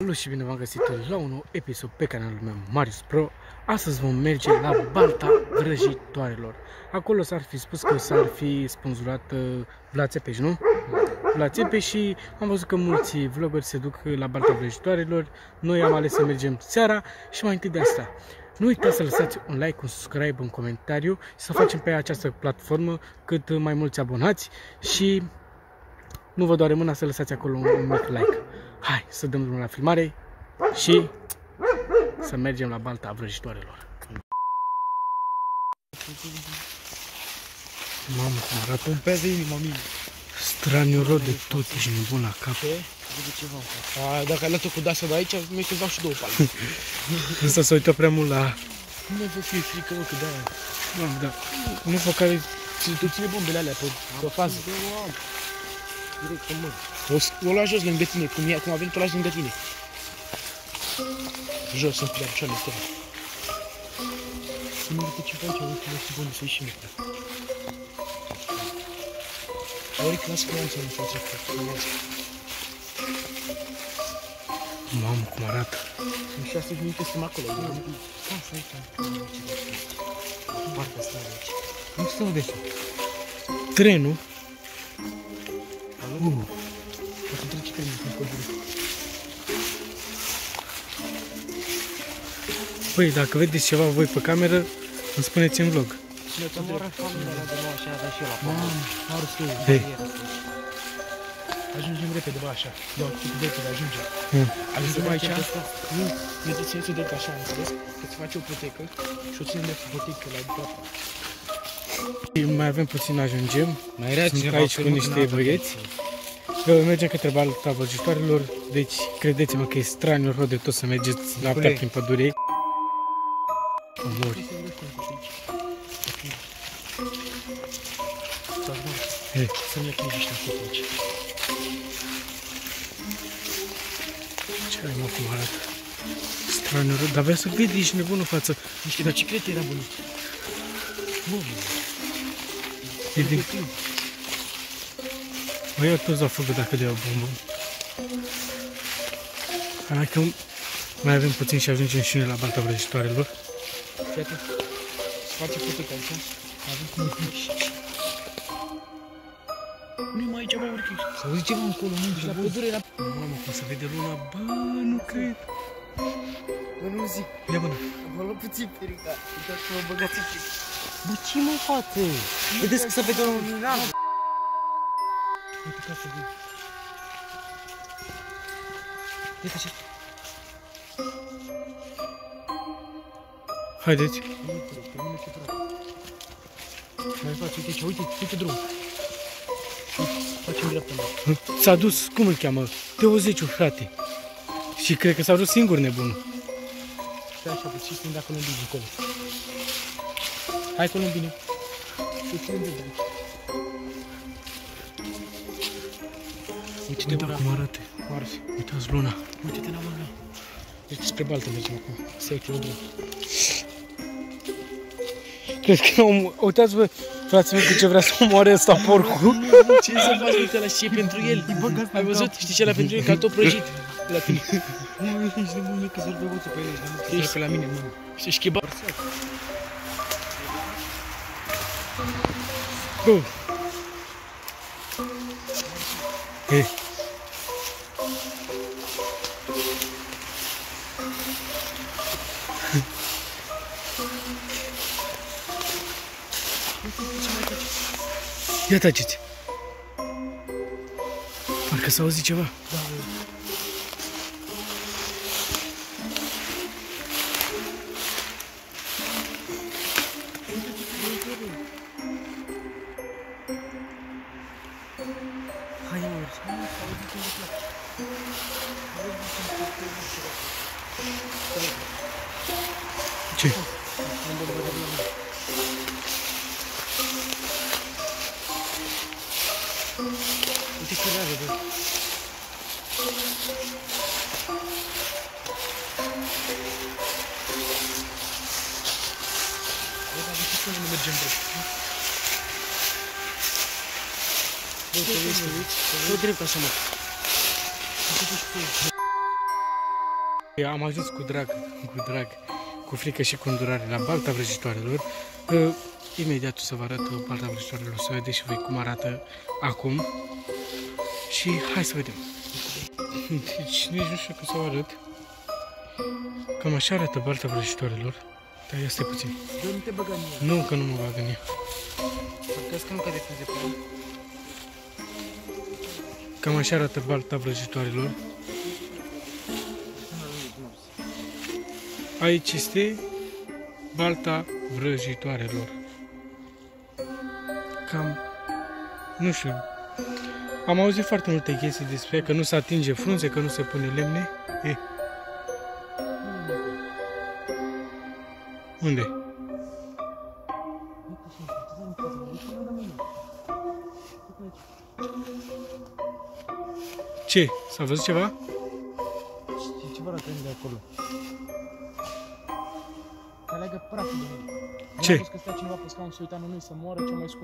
Salut și bine v-am găsit la un nou episod pe canalul meu Marius Pro. Astăzi vom merge la Balta Vrăjitoarelor. Acolo s-ar fi spus că s-ar fi sponsorat Vlad Țepeș, nu? Vlad Țepeș, și am văzut că mulți vloggeri se duc la Balta Vrăjitoarelor. Noi am ales să mergem seara și mai întâi de asta, nu uitați să lăsați un like, un subscribe, un comentariu și să facem pe această platformă cât mai mulți abonați și nu vă doare mâna să lăsați acolo un mic like. Hai să dăm drumul la filmare și să mergem la Balta Vrăjitoarelor. Mamă, cum arată. Pompează inima mie. Straniu rău de tot, ești nebun la cap. Dacă ai luat-o cu dasa de aici, mi-ai să dau și două palme. Ăsta se uită prea mult la... Nu mi-ai fă fie frică, mă, că de-aia. Mamă, da. Nu fă care... Tu ține bombele alea pe fază. Direct în mână. O lua jos lângă tine, cum a venit, o lași lângă tine. Jos, în picioarele astea. Să nu uite ce face, uite, nu știu unde să ieșim. Auric, lasă că am să nu face frumos. Mamă, cum arată. Sunt 6 minute, suntem acolo. Da, să uite. Partea asta aici. Nu stau de asta. Trenul. Poate trece trenul în pădure. Păi, dacă vedeți ceva voi pe cameră, îmi spuneți în vlog. Ajungem repede, bă, așa. Da, cât de repede ajungem. Ajungem aici. Nu, ne țineți-o drept așa, înțeles? Că se face o potecă și o ținem de potecă la dreapta. Mai avem puțin, ajungem. Sunt aici cu niște băieți. Mergem către Balta Vrăjitoarelor. Deci, credeți-mă că e straniu rău de tot să mergeți noaptea prin pădure. Omori. Să-mi ia cliniște acolo aici. Ce ai, mă, cum arată? Straniu rău, dar vrea să vede, ești nebun în față. Niște biciclete era bună. E din... Mă iau toți la făcut dacă de o bombă. Hai că mai avem puțin și ajungem și noi la Balta Vrăjitoarelor. Fii atent. Se face potecă aici. Avem cum e pic. Nu-i mai aici, bă, urchi. S-auzi ceva încolo, munci, la pădure, la... Mamă, cum se vede luna, bă, nu cred. Bă, nu zic. Ia, bă, Mă luat puțin perica. Uitați că mă băgați în pic. Bă, ce mă față? Vedeți că se vede o luminare. Uite ca să văd. Uite așa. haideți. Mai faci, uite ce, uite drumul. Facem dreapta mea. S-a dus, cum îl cheamă? Teozeciu, frate. Și cred că s-a dus singur nebunul. Stai așa puțin, stând acolo în bine, acolo. Hai acolo în bine. Uite unde de aici. Uite cum arată. Uitați luna. Uite-te la mână. Deci spre Baltă mergem acum. Să iei drum. Cred că uitați-vă, frații mei, cu ce vrea să omoare ăsta porcul. Ce să faci, uite ăla, și e pentru el. Ai văzut? Știi ce ăla pentru el? Că tot prăjit la tine. Nu, ești de mult că s-ar băguță pe el. Ești pe la mine, mă. Și schimba. Hei. Ia taceți. Parcă s-a auzit ceva. Da, hai, urci. Ce? Uite că rare, bă. Bă, dar de ce să nu mergem drept? Bă, te uiți, tot drept așa, mă. Am ajuns cu drag, cu frică și cu îndurare la balta vrăjitoarelor. Imediat o să vă arăt balta vrăjitoarelor, să vedeți și voi cum arată acum. Și hai să vedem. Deci nici nu știu cum să vă arăt. Cam așa arată balta vrăjitoarelor. Dar ia stai puțin. Nu te băga în ea. Nu, că nu mă bag în ea. Crezi că nu cade frunze pe ea? Cam așa arată balta vrăjitoarelor. Aici este balta vrăjitoarelor. Cam, nu știu, am auzit foarte multe chestii despre că nu se atinge frunze, că nu se pune lemne. Unde? Ce? S-a văzut ceva? Știi ce vă arată de acolo? Că aleagă praful de mine. Ce? Am spus că stea cineva pe scaun să uita în noi să moară cel mai scump.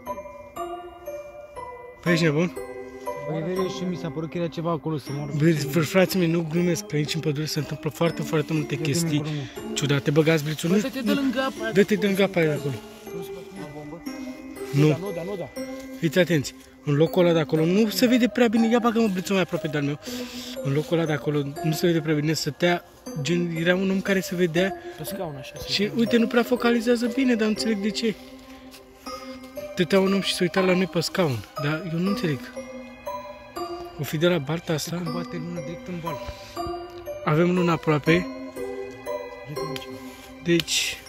Păi ești nebun? Băi, vede, și mi s-a părut că era ceva acolo să moară. Băi, frații mei, nu glumesc, că aici în pădure se întâmplă foarte, foarte multe chestii ciudate. Băgați brițul, nu? Dă-te de lângă apa aia. Dă-te de lângă apa aia de acolo. Nu. Nu. Fiți atenți. În locul ăla de acolo nu se vede prea bine. Ia bagă-mă brițul mai aproape de-al meu. În locul ăla de acolo nu se vede prea bine. Stătea, gen, era un om care se vedea. Pe scaun așa. Și uite, nu prea focalizează bine, dar nu înțeleg de ce. Stătea un om și se uita la noi pe scaun. Dar eu nu înțeleg. O fi de la balta asta. Cum bate luna direct în bal. Avem luna aproape. Deci,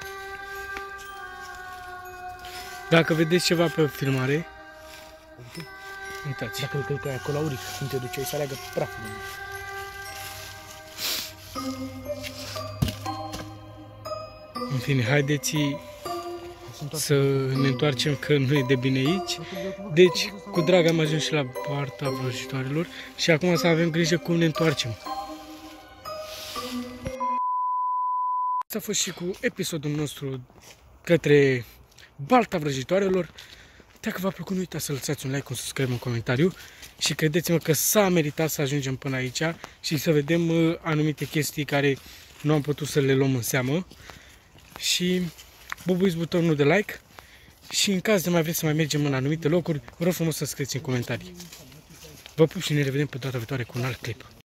dacă vedeți ceva pe filmare, uitați. Dacă îl călcai acolo, Auric, când te duceai să aleagă praful. În fine, haideți să ne întoarcem, că nu e de bine aici. Deci, cu drag am ajuns și la balta vrăjitoarelor și acum să avem grijă cum ne întoarcem. Asta a fost și cu episodul nostru către balta vrăjitoarelor. Dacă v-a plăcut, nu uitați să lăsați un like, un subscribe, un comentariu și credeți-mă că s-a meritat să ajungem până aici și să vedem anumite chestii care nu am putut să le luăm în seamă. Și bubuiți butonul de like și în caz de mai vreți să mai mergem în anumite locuri, vă rog frumos să scrieți în comentarii. Vă pup și ne revedem pe data viitoare cu un alt clip.